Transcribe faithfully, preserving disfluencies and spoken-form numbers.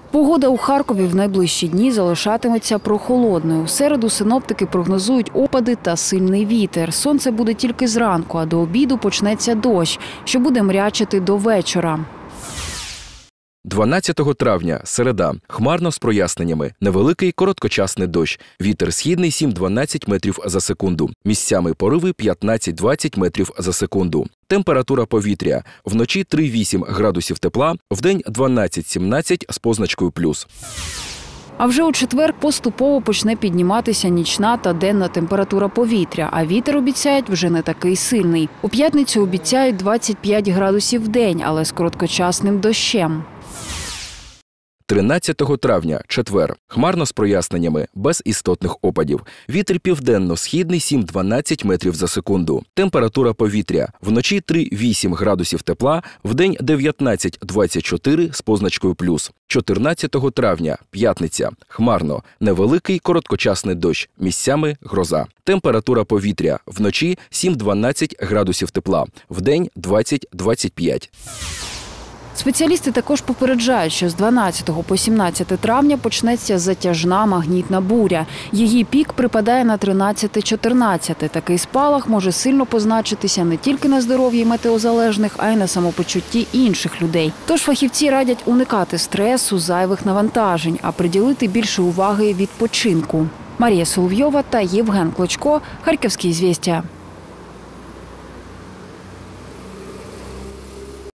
Погода у Харкові в найближчі дні залишатиметься прохолодною. У середу синоптики прогнозують опади та сильний вітер. Сонце буде тільки зранку, а до обіду почнеться дощ, що буде мрячити до вечора. дванадцятого травня, середа. Хмарно з проясненнями. Невеликий короткочасний дощ. Вітер східний сім-дванадцять метрів за секунду. Місцями пориви п'ятнадцять-двадцять метрів за секунду. Температура повітря. Вночі три-вісім градусів тепла, вдень дванадцять-сімнадцять з позначкою плюс. А вже у четвер поступово почне підніматися нічна та денна температура повітря, а вітер обіцяють вже не такий сильний. У п'ятницю обіцяють двадцять п'ять градусів в день, але з короткочасним дощем. тринадцятого травня, четвер. Хмарно з проясненнями, без істотних опадів. Вітер південно-східний сім-дванадцять метрів за секунду. Температура повітря. Вночі три-вісім градусів тепла, вдень дев'ятнадцять-двадцять чотири з позначкою плюс. чотирнадцятого травня, п'ятниця. Хмарно. Невеликий короткочасний дощ. Місцями гроза. Температура повітря. Вночі сім-дванадцять градусів тепла, вдень двадцять-двадцять п'ять. Спеціалісти також попереджають, що з дванадцятого по сімнадцяте травня почнеться затяжна магнітна буря. Її пік припадає на тринадцяте-чотирнадцяте. Такий спалах може сильно позначитися не тільки на здоров'ї метеозалежних, а й на самопочутті інших людей. Тож фахівці радять уникати стресу, зайвих навантажень, а приділити більше уваги відпочинку. Марія Соловйова та Євген Клочко, Харківські звістя.